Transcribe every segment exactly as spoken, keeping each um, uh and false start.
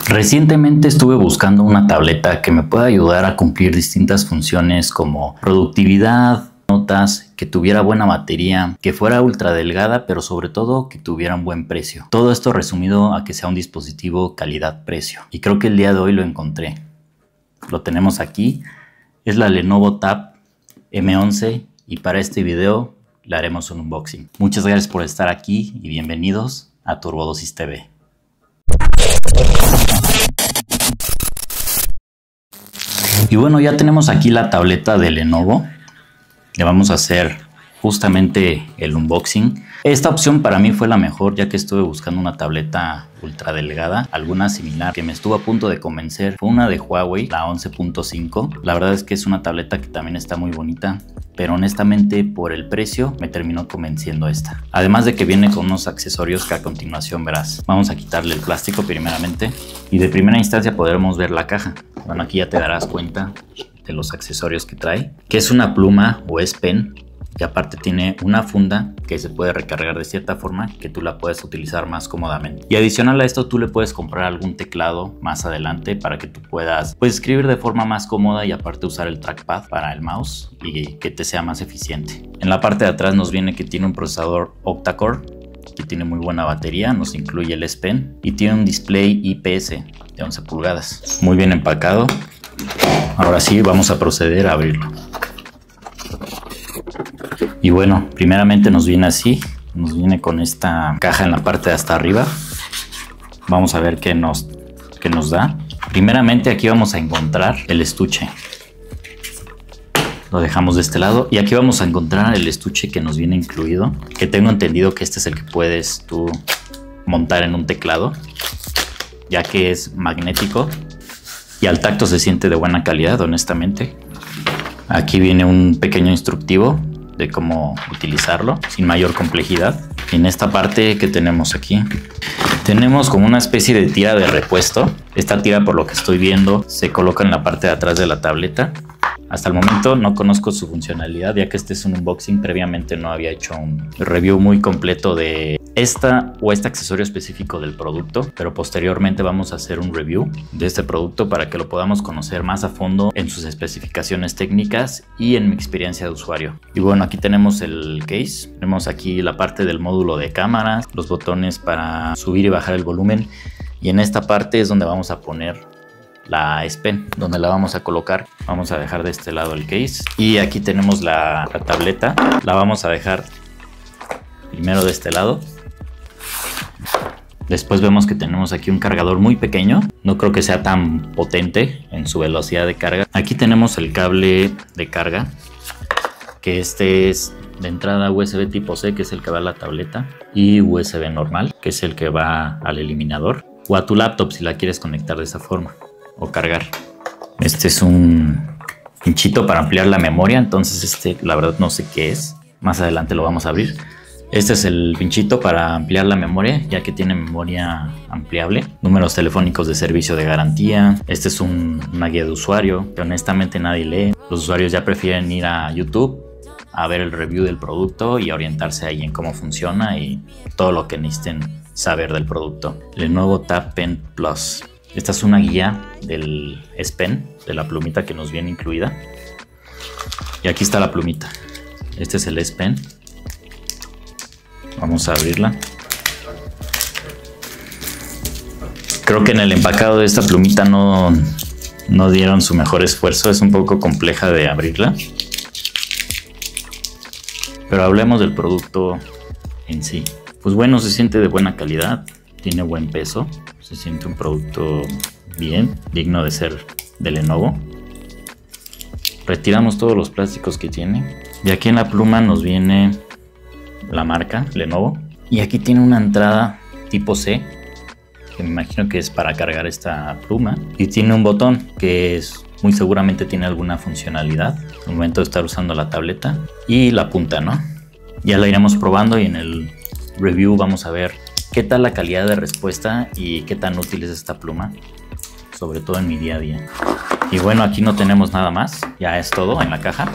Recientemente estuve buscando una tableta que me pueda ayudar a cumplir distintas funciones como productividad, notas, que tuviera buena batería, que fuera ultra delgada, pero sobre todo que tuviera un buen precio. Todo esto resumido a que sea un dispositivo calidad-precio. Y creo que el día de hoy lo encontré. Lo tenemos aquí. Es la Lenovo Tab M once y para este video le haremos un unboxing. Muchas gracias por estar aquí y bienvenidos a Turbodosis T V. Y bueno, ya tenemos aquí la tableta de Lenovo. Le vamos a hacer justamente el unboxing. Esta opción para mí fue la mejor, ya que estuve buscando una tableta ultra delgada, alguna similar que me estuvo a punto de convencer. Fue una de Huawei, la once punto cinco. La verdad es que es una tableta que también está muy bonita, pero honestamente por el precio me terminó convenciendo esta. Además de que viene con unos accesorios que a continuación verás. Vamos a quitarle el plástico primeramente y de primera instancia podremos ver la caja. Bueno, aquí ya te darás cuenta de los accesorios que trae, que es una pluma o S Pen, y aparte tiene una funda que se puede recargar de cierta forma que tú la puedes utilizar más cómodamente. Y adicional a esto tú le puedes comprar algún teclado más adelante para que tú puedas pues, escribir de forma más cómoda y aparte usar el trackpad para el mouse y que te sea más eficiente. En la parte de atrás nos viene que tiene un procesador octa-core, que tiene muy buena batería, nos incluye el S Pen y tiene un display I P S de once pulgadas. Muy bien empacado. Ahora sí vamos a proceder a abrirlo. Y bueno, primeramente nos viene así, nos viene con esta caja en la parte de hasta arriba. Vamos a ver qué nos, qué nos da. Primeramente aquí vamos a encontrar el estuche. Lo dejamos de este lado y aquí vamos a encontrar el estuche que nos viene incluido, que tengo entendido que este es el que puedes tú montar en un teclado, ya que es magnético y al tacto se siente de buena calidad, honestamente. Aquí viene un pequeño instructivo de cómo utilizarlo sin mayor complejidad. En esta parte que tenemos aquí tenemos como una especie de tira de repuesto. Esta tira, por lo que estoy viendo, se coloca en la parte de atrás de la tableta. Hasta el momento no conozco su funcionalidad, ya que este es un unboxing. Previamente no había hecho un review muy completo de esta o este accesorio específico del producto, pero posteriormente vamos a hacer un review de este producto para que lo podamos conocer más a fondo en sus especificaciones técnicas y en mi experiencia de usuario. Y bueno, aquí tenemos el case, tenemos aquí la parte del módulo de cámaras, los botones para subir y bajar el volumen, y en esta parte es donde vamos a poner la S Pen, donde la vamos a colocar. Vamos a dejar de este lado el case y aquí tenemos la, la tableta. La vamos a dejar primero de este lado. Después vemos que tenemos aquí un cargador muy pequeño. No creo que sea tan potente en su velocidad de carga. Aquí tenemos el cable de carga, que este es de entrada U S B tipo C, que es el que va a la tableta, y U S B normal, que es el que va al eliminador o a tu laptop si la quieres conectar de esa forma o cargar. Este es un pinchito para ampliar la memoria, entonces este la verdad no sé qué es, más adelante lo vamos a abrir. Este es el pinchito para ampliar la memoria, ya que tiene memoria ampliable. Números telefónicos de servicio de garantía. Este es un, una guía de usuario que honestamente nadie lee. Los usuarios ya prefieren ir a YouTube a ver el review del producto y orientarse ahí en cómo funciona y todo lo que necesiten saber del producto. Lenovo Tab Pen Plus. Esta es una guía del S Pen, de la plumita que nos viene incluida. Y aquí está la plumita. Este es el S Pen. Vamos a abrirla. Creo que en el empacado de esta plumita no, no dieron su mejor esfuerzo. Es un poco compleja de abrirla. Pero hablemos del producto en sí. Pues bueno, se siente de buena calidad. Tiene buen peso. Se siente un producto bien, digno de ser de Lenovo. Retiramos todos los plásticos que tiene. Y aquí en la pluma nos viene la marca Lenovo. Y aquí tiene una entrada tipo C, que me imagino que es para cargar esta pluma. Y tiene un botón que es, muy seguramente tiene alguna funcionalidad al momento de estar usando la tableta. Y la punta, ¿no? Ya la iremos probando y en el review vamos a ver qué tal la calidad de respuesta y qué tan útil es esta pluma, sobre todo en mi día a día. Y bueno, aquí no tenemos nada más, ya es todo en la caja.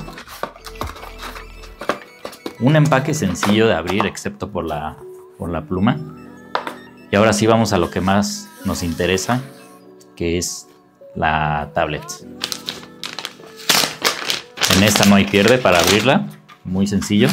Un empaque sencillo de abrir, excepto por la, por la pluma. Y ahora sí vamos a lo que más nos interesa, que es la tablet. En esta no hay pierde para abrirla, muy sencillo.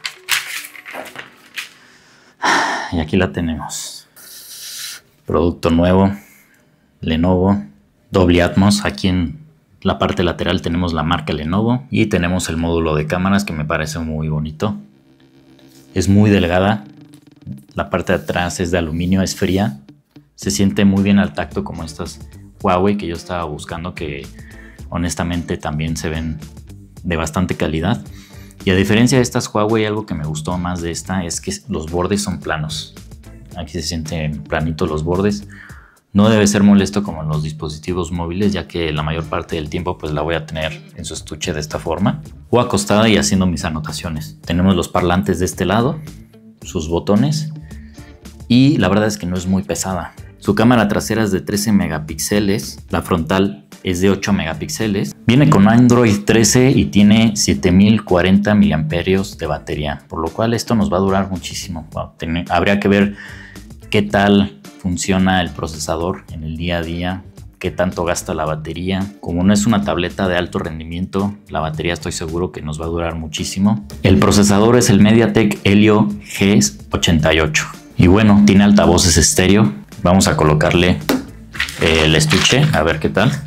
Y aquí la tenemos. Producto nuevo, Lenovo, Dolby Atmos. Aquí en la parte lateral tenemos la marca Lenovo y tenemos el módulo de cámaras que me parece muy bonito. Es muy delgada, la parte de atrás es de aluminio, es fría. Se siente muy bien al tacto, como estas Huawei que yo estaba buscando, que honestamente también se ven de bastante calidad. Y a diferencia de estas Huawei, algo que me gustó más de esta es que los bordes son planos. Aquí se sienten planitos los bordes. No debe ser molesto como en los dispositivos móviles, ya que la mayor parte del tiempo pues la voy a tener en su estuche de esta forma o acostada y haciendo mis anotaciones. Tenemos los parlantes de este lado, sus botones, y la verdad es que no es muy pesada. Su cámara trasera es de trece megapíxeles, la frontal es de ocho megapíxeles. Viene con Android trece y tiene siete mil cuarenta miliamperios de batería, por lo cual esto nos va a durar muchísimo. Wow, ten, habría que ver qué tal funciona el procesador en el día a día, qué tanto gasta la batería. Como no es una tableta de alto rendimiento, la batería estoy seguro que nos va a durar muchísimo. El procesador es el MediaTek Helio G ochenta y ocho. Y bueno, tiene altavoces estéreo. Vamos a colocarle el estuche, a ver qué tal.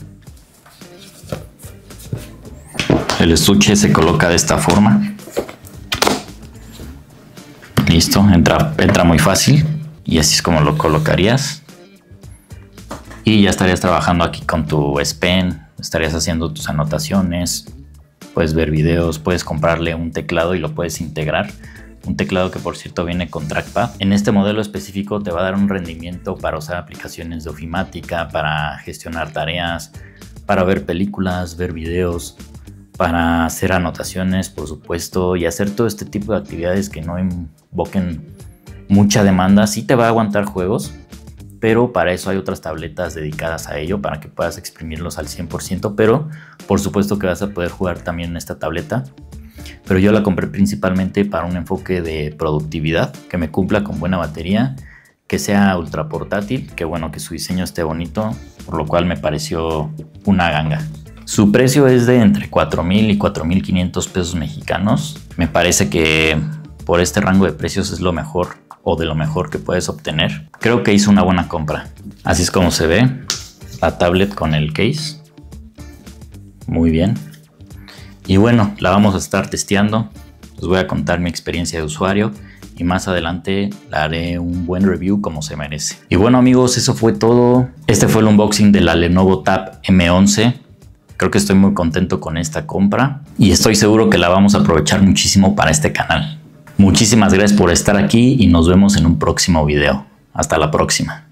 El estuche se coloca de esta forma. Listo, entra, entra muy fácil. Y así es como lo colocarías. Y ya estarías trabajando aquí con tu S Pen. Estarías haciendo tus anotaciones. Puedes ver videos. Puedes comprarle un teclado y lo puedes integrar. Un teclado que por cierto viene con trackpad. En este modelo específico te va a dar un rendimiento para usar aplicaciones de ofimática, para gestionar tareas, para ver películas, ver videos, para hacer anotaciones, por supuesto, y hacer todo este tipo de actividades que no invoquen mucha demanda. Sí te va a aguantar juegos, pero para eso hay otras tabletas dedicadas a ello, para que puedas exprimirlos al cien por ciento, pero por supuesto que vas a poder jugar también en esta tableta. Pero yo la compré principalmente para un enfoque de productividad, que me cumpla con buena batería, que sea ultra portátil, que bueno, que su diseño esté bonito, por lo cual me pareció una ganga. Su precio es de entre cuatro mil y cuatro mil quinientos pesos mexicanos. Me parece que por este rango de precios es lo mejor o de lo mejor que puedes obtener. Creo que hizo una buena compra. Así es como se ve la tablet con el case. Muy bien. Y bueno, la vamos a estar testeando. Les voy a contar mi experiencia de usuario y más adelante le haré un buen review como se merece. Y bueno amigos, eso fue todo. Este fue el unboxing de la Lenovo Tab M once. Creo que estoy muy contento con esta compra y estoy seguro que la vamos a aprovechar muchísimo para este canal. Muchísimas gracias por estar aquí y nos vemos en un próximo video. Hasta la próxima.